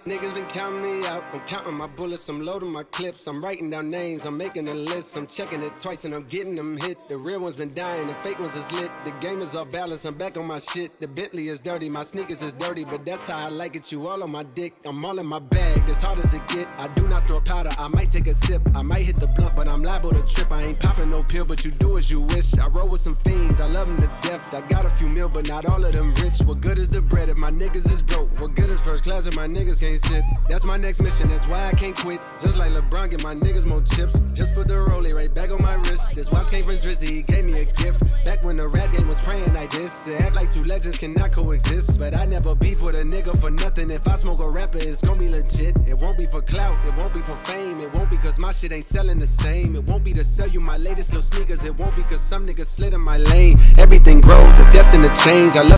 Niggas been counting me out, I'm counting my bullets, I'm loading my clips, I'm writing down names, I'm making a list, I'm checking it twice and I'm getting them hit. The real ones been dying, the fake ones is lit, the game is off balance, I'm back on my shit. The Bentley is dirty, my sneakers is dirty, but that's how I like it, you all on my dick. I'm all in my bag, as hard as it get. I do not store powder, I might take a sip, I might hit the blunt, but I'm liable to trip. I ain't popping no pill, but you do as you wish. I roll with some fiends, I love them to death. I got a few mil, but not all of them rich. What good is the bread if my niggas is broke? What good is first class if my niggas can't sit? That's my next mission, that's why I can't quit. Just like LeBron, get my niggas more chips. Just put the rollie right back on my wrist. This watch came from Drizzy, he gave me a gift. Back when the rap game was praying like this. They act like two legends cannot coexist. But I never beef with a nigga for nothing. If I smoke a rapper, it's gonna be legit. It won't be for clout, it won't be for fame. It won't be cause my shit ain't selling the same. It won't be to sell you my latest little sneakers. It won't be cause some niggas slid in my lane. Everything grows, it's destined to change. I love